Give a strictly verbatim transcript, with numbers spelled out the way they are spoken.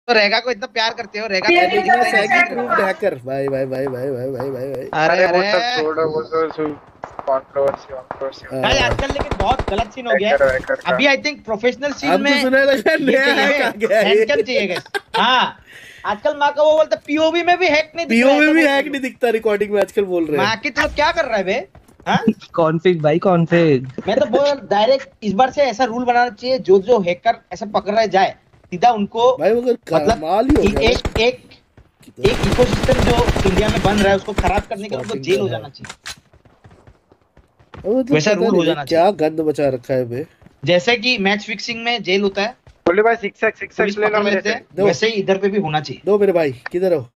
तो रेगा को इतना प्यार करते हो, रेगा बिगनेस हैकी प्रूव्ड हैकर। भाई भाई भाई भाई भाई भाई भाई भाई अरे वो अरे सब छोड़ो, वो तो कंट्रोवर्सी कंट्रोवर्सी गाइस आजकल लेकिन बहुत गलत सीन हो गया है अभी। आई थिंक प्रोफेशनल सीन अब में तो सुनने लगा नया हैक आ गया है। हैंडकम चाहिए गाइस। हाँ आजकल माँ का वो बोलता पीओवी में भी हैक नहीं दिख रहा है। पीओवी भी हैक नहीं दिखता रिकॉर्डिंग में आजकल बोल रहे हैं। माँ की तो क्या कर रहा है बे? हाँ कॉन्फिग भाई कॉन्फिग। मैं तो बोल डायरेक्ट इस बार से ऐसा रूल बनाना चाहिए, जो जो हैकर ऐसा पकड़ा जाए सीधा उनको भाई मगर मतलब कमाल ही हो गया। एक एक एक इकोसिस्टम जो इंडिया में बन रहा है उसको खराब करने के लिए उनको जेल हो जाना चाहिए। वैसा रूल हो जाना चाहिए। क्या गंद बचा रखा है बे। जैसे कि मैच फिक्सिंग में जेल होता है, बोले भाई सिक्स एक्स सिक्स एक्स ले लो मेरे से, वैसे ही इधर पे भी होना चाहिए। दो मेरे भाई, किधर हो?